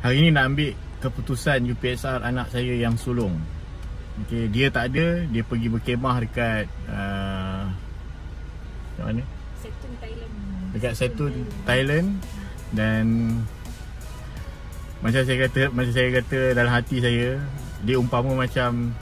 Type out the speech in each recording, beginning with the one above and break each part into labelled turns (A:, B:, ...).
A: Hari ni nak ambil keputusan UPSR anak saya yang sulung. Okay, dia tak ada, dia pergi berkemah dekat kat mana?
B: Setun, Thailand.
A: Dekat Setun, Thailand. Dan macam saya kata dalam hati saya, dia umpama macam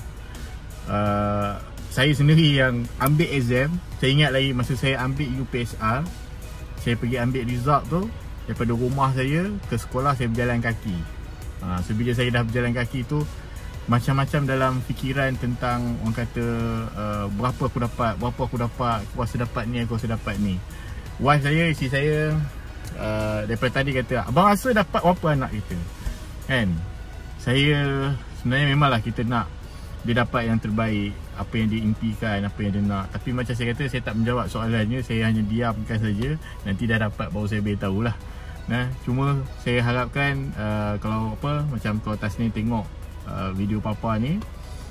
A: saya sendiri yang ambil exam. Saya ingat lagi masa saya ambil UPSR, saya pergi ambil result tu, daripada rumah saya ke sekolah saya berjalan kaki. So bila saya dah berjalan kaki tu, macam-macam dalam fikiran tentang orang kata berapa aku dapat, aku rasa dapat ni, aku rasa dapat ni. Wife saya, isteri saya daripada tadi kata, abang rasa dapat berapa anak kita? Kan? Saya sebenarnya memanglah kita nak dia dapat yang terbaik, apa yang dia impikan, apa yang dia nak. Tapi macam saya kata, saya tak menjawab soalannya, saya hanya diamkan saja. Nanti dah dapat baru saya beritahu lah. Cuma saya harapkan kalau apa, macam kalau Tasnim tengok video papa ni,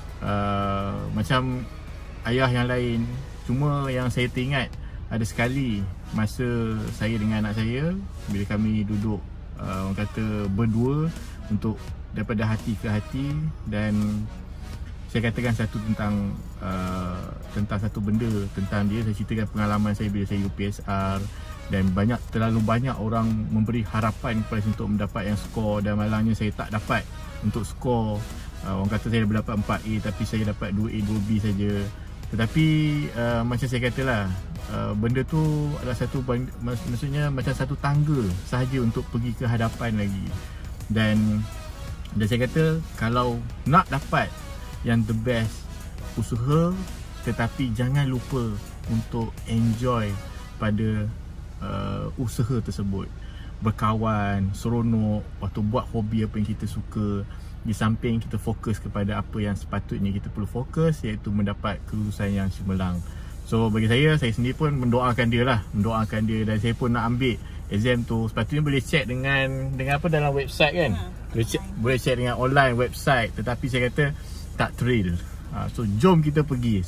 A: macam ayah yang lain. Cuma yang saya teringat ada sekali masa saya dengan anak saya, bila kami duduk orang kata berdua untuk daripada hati ke hati, dan saya katakan satu tentang satu benda tentang dia. Saya ceritakan pengalaman saya bila saya UPSR, dan terlalu banyak orang memberi harapan kepada saya untuk mendapat yang skor, dan malangnya saya tak dapat untuk skor. Orang kata saya dapat 4A tapi saya dapat 2A 2B saja. Tetapi macam saya katalah, benda tu adalah maksudnya macam satu tangga sahaja untuk pergi ke hadapan lagi. Dan saya kata, kalau nak dapat yang the best, usaha, tetapi jangan lupa untuk enjoy pada usaha tersebut. Berkawan, seronok, waktu buat hobi apa yang kita suka, di samping kita fokus kepada apa yang sepatutnya kita perlu fokus, iaitu mendapat kelulusan yang cemerlang. So bagi saya sendiri pun mendoakan dia lah, dan saya pun nak ambil exam tu. Sepatutnya boleh check dengan apa dalam website kan, boleh check dengan online website, tetapi saya kata tak thrill. So jom kita pergi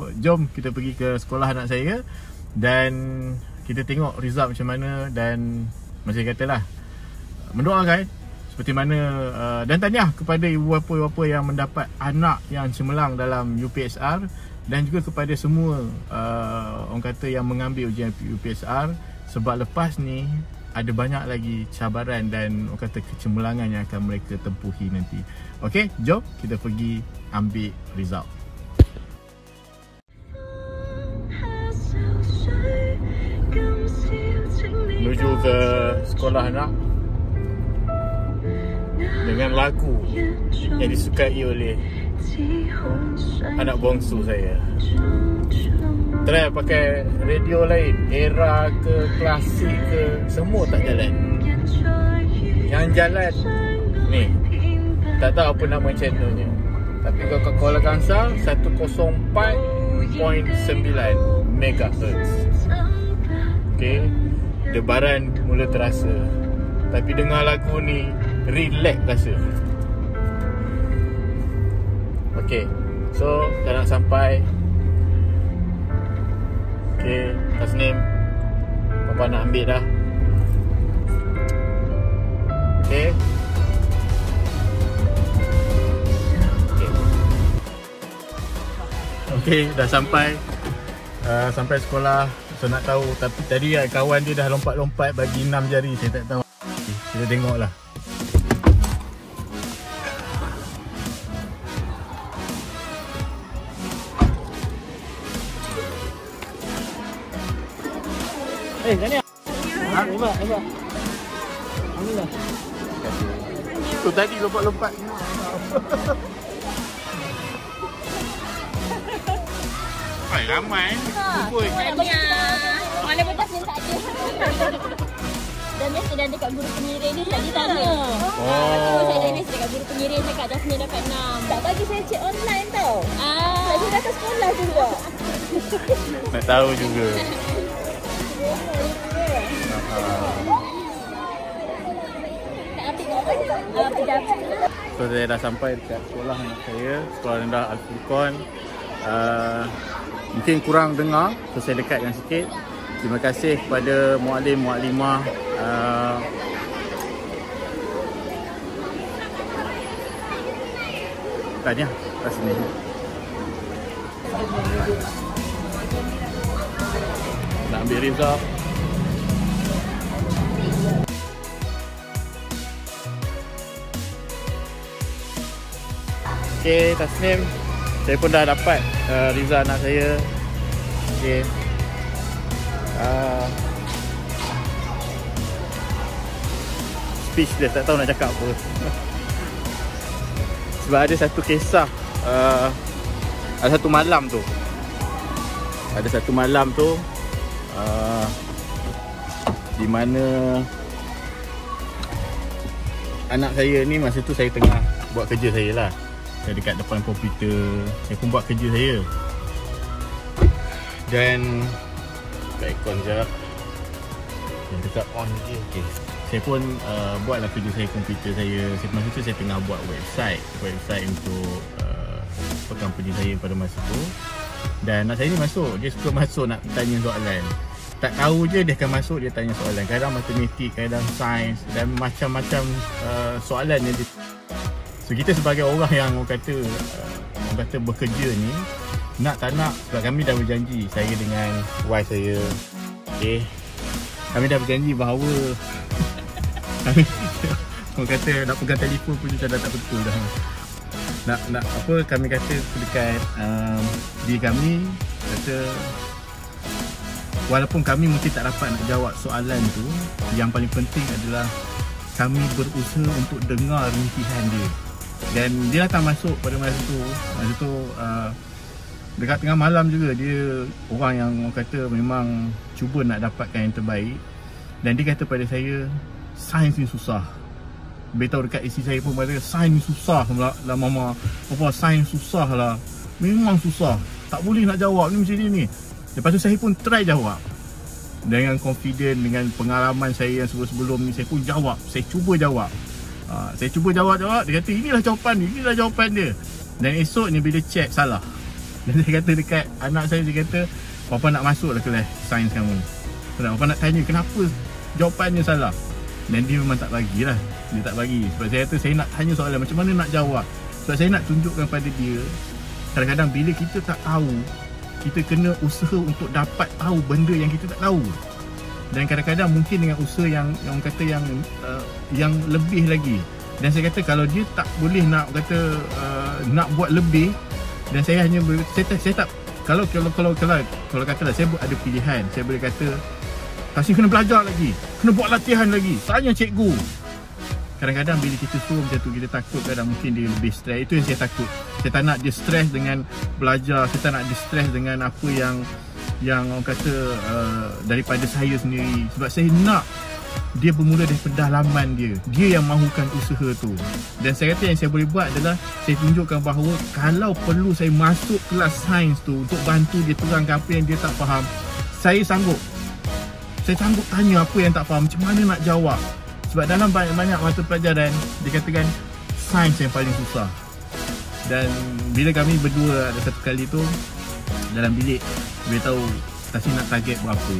A: ke sekolah anak saya, dan kita tengok result macam mana. Dan macam saya katalah, mendoakan seperti mana, dan tahniah kepada ibu bapa yang mendapat anak yang cemerlang dalam UPSR, dan juga kepada semua orang kata yang mengambil ujian UPSR, sebab lepas ni ada banyak lagi cabaran dan orang kata kecemerlangan yang akan mereka tempuhi nanti. Okey, jom kita pergi ambil result. Menuju ke sekolah anak dengan lagu yang disukai oleh anak bongsu saya. Try pakai radio lain, era ke, klasik ke, semua tak jalan. Yang jalan ni, tak tahu apa nama channelnya, tapi kalau Kuala Kangsar 104.9 MHz. Okay, debaran mula terasa, tapi dengar lagu ni relax rasa. Okay, so dah nak sampai. Okay, Tasnim, Papa nak ambil dah. Okay. Okay, dah sampai sekolah. So nak tahu, tapi tadi kawan dia dah lompat-lompat bagi 6 jari. Saya tak tahu. Kita tengoklah. Sini. Terima. Alhamdulillah. Tu tadi lompat-lompat. Ramai. Kumpul.
B: Mana betul minta je. Dan mesti dah dekat guru pengiring ni tadi tanya. Saya dah mesti dekat guru pengiring cakap Jasmine dapat 6. Tak bagi saya cek online tau. Saya dah ke sekolah juga.
A: Nak tahu juga. So saya dah sampai dekat sekolah anak saya, sekolah rendah Al-Furqan. Mungkin kurang dengar, so saya dekatkan sikit. Terima kasih kepada muallim, muallimah Tanya kat sini. Nak ambil Riza. Okay, Tasnim. Saya pun dah dapat Riza anak saya. Okay. Speechless, tak tahu nak cakap apa. Sebab ada satu kisah, ada satu malam tu di mana anak saya ni, masa tu saya tengah buat kerja saya lah. Saya dekat depan komputer, saya pun buat kerja saya. Dan aircon sekejap. Yang dekat on je. Okay. Saya pun buatlah kerja saya, komputer saya. Masa tu saya tengah buat website untuk company saya pada masa tu. Dan anak saya ni masuk, dia suka masuk nak tanya soalan. Tak tahu je dia akan masuk, dia tanya soalan. Kadang matematik, kadang sains dan macam-macam soalan yang dia. So kita sebagai orang yang orang kata bekerja ni, nak tak nak, sebab kami dah berjanji, saya dengan wife saya, okay, kami dah berjanji bahawa orang kata nak pegang telefon pun macam dah tak betul dah. Nak apa, kami kata dekat diri kami, kata walaupun kami mungkin tak dapat nak jawab soalan tu, yang paling penting adalah kami berusaha untuk dengar rintihan dia. Dan dia akan masuk pada masa tu dekat tengah malam juga. Dia orang yang orang kata memang cuba nak dapatkan yang terbaik. Dan dia kata pada saya, sains ni susah. Beritahu dekat isteri saya pun, kata sains ni susah lah mama. Apa, sains susah lah. Memang susah, tak boleh nak jawab ni macam ni. Lepas tu saya pun try jawab. Dengan confident, dengan pengalaman saya yang sebelum ni, saya pun jawab. Saya cuba jawab. Saya cuba jawab. Dia kata inilah jawapan dia. Dan esok ni bila check, salah. Dan saya kata dekat anak saya, dia kata, papa nak masuk lah kelas sains kamu. Papa nak tanya kenapa jawapannya salah. Dan dia memang tak bagilah. Dia tak bagi. Sebab saya kata saya nak tanya soalan, macam mana nak jawab. Sebab saya nak tunjukkan pada dia, kadang-kadang bila kita tak tahu, kita kena usaha untuk dapat tahu benda yang kita tak tahu. Dan kadang-kadang mungkin dengan usaha yang orang kata yang lebih lagi. Dan saya kata kalau dia tak boleh nak kata nak buat lebih, dan saya hanya saya tak kalau katalah saya ada pilihan, saya boleh kata Tasnim kena belajar lagi, kena buat latihan lagi, tanya cikgu. Kadang-kadang bila kita suruh macam tu, kita takut kadang mungkin dia lebih stres. Itu yang saya takut. Saya tak nak dia stres dengan belajar, saya tak nak dia stres dengan apa yang orang kata daripada saya sendiri. Sebab saya nak dia bermula daripada dalaman dia. Dia yang mahukan usaha tu. Dan saya kata yang saya boleh buat adalah saya tunjukkan bahawa kalau perlu saya masuk kelas sains tu untuk bantu dia terangkan apa yang dia tak faham, saya sanggup. Saya sanggup tanya apa yang tak faham, macam mana nak jawab. Sebab dalam banyak-banyak mata pelajaran, dikatakan sains yang paling susah. Dan bila kami berdua ada satu kali tu dalam bilik, dia tahu Tasnim nak target berapa.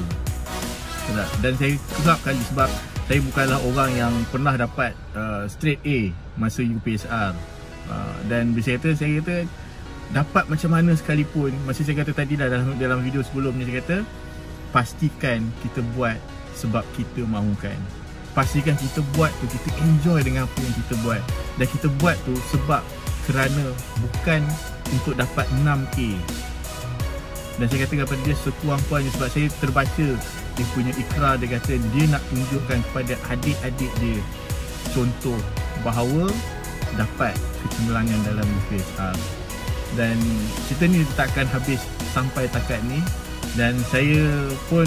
A: Dan saya kerap kali sebab saya bukanlah orang yang pernah dapat straight A masa UPSR. Dan saya kata dapat macam mana sekalipun, macam saya kata tadi dah dalam video sebelum ni, saya kata pastikan kita buat sebab kita mahukan. Pastikan kita buat tu, kita enjoy dengan apa yang kita buat. Dan kita buat tu sebab kerana bukan untuk dapat 6A. Dan saya kata kepada dia sekurang-kurangnya, sebab saya terbaca dia punya ikrar, dia kata dia nak tunjukkan kepada adik-adik dia contoh bahawa dapat kecemerlangan dalam UPSR. Dan cerita ni takkan habis sampai takat ni. Dan saya pun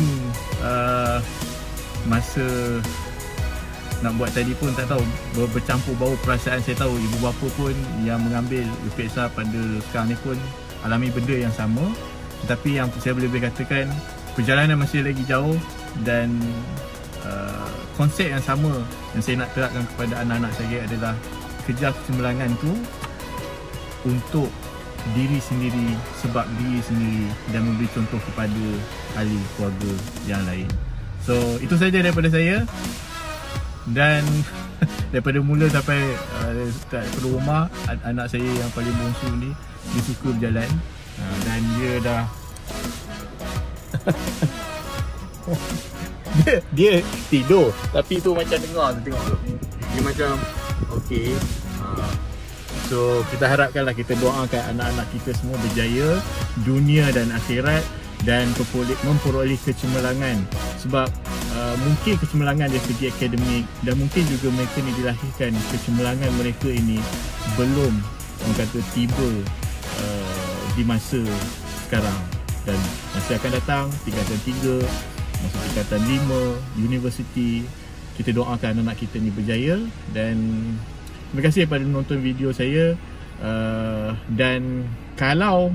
A: masa nak buat tadi pun tak tahu, bercampur bau perasaan. Saya tahu ibu bapa pun yang mengambil UPSR pada sekarang ni pun alami benda yang sama. Tetapi yang saya boleh katakan, perjalanan masih lagi jauh. Dan konsep yang sama yang saya nak terapkan kepada anak-anak saya adalah kejar kecemerlangan tu untuk diri sendiri, sebab diri sendiri, dan memberi contoh kepada ahli keluarga yang lain. So itu saja daripada saya. Dan daripada mula sampai daripada rumah, anak saya yang paling bongsu ni dia suka berjalan, dan dia dah dia tidur tapi tu macam dengar tu, tengok tu, dia macam okey. So kita harapkanlah, kita doakan anak-anak kita semua berjaya dunia dan akhirat dan memperoleh kecemerlangan. Sebab mungkin kecemerlangan dari segi akademik, dan mungkin juga mereka ni dilahirkan kecemerlangan mereka ini belum, orang kata, tiba di masa sekarang, dan masa akan datang tingkatan 3, masa tingkatan 5, universiti. Kita doakan anak kita ni berjaya. Dan terima kasih kepada menonton video saya. Dan kalau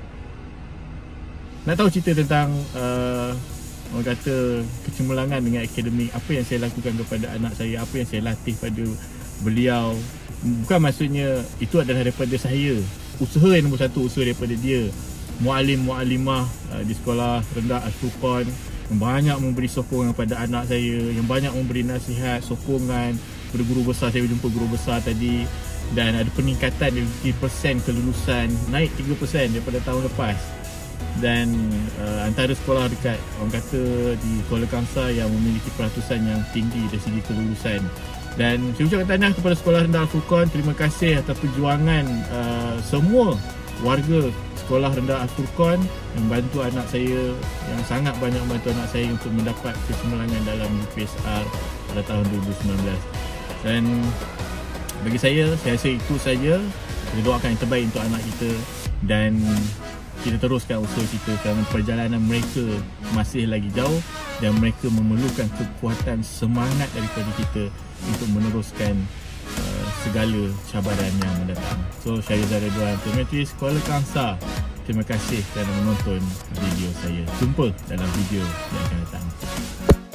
A: nak tahu cerita tentang orang kata kecemerlangan dengan akademik, apa yang saya lakukan kepada anak saya, apa yang saya latih pada beliau, bukan maksudnya itu adalah daripada saya. Usaha yang nombor satu, usaha daripada dia. Muallim-muallimah di sekolah rendah Al-Furqan yang banyak memberi sokongan kepada anak saya, yang banyak memberi nasihat, sokongan kepada guru besar. Saya berjumpa guru besar tadi, dan ada peningkatan dari 50% kelulusan, naik 3% daripada tahun lepas. Dan antara sekolah dekat, orang kata, di Kuala Kangsar yang memiliki peratusan yang tinggi dari segi kelulusan. Dan saya ucapkan tahniah kepada Sekolah Rendah Al-Furqan. Terima kasih atas perjuangan semua warga Sekolah Rendah Al-Furqan yang membantu anak saya, yang sangat banyak membantu anak saya untuk mendapat kecemerlangan dalam UPSR pada tahun 2019. Dan bagi saya rasa itu saja. Kita doakan yang terbaik untuk anak kita, dan kita teruskan usaha kita kerana perjalanan mereka masih lagi jauh, dan mereka memerlukan kekuatan semangat daripada kita untuk meneruskan segala cabaran yang mendatang. So, Syahrizal Ridwan, Dormitory Kuala Kangsar. Terima kasih kerana menonton video saya. Jumpa dalam video yang akan datang.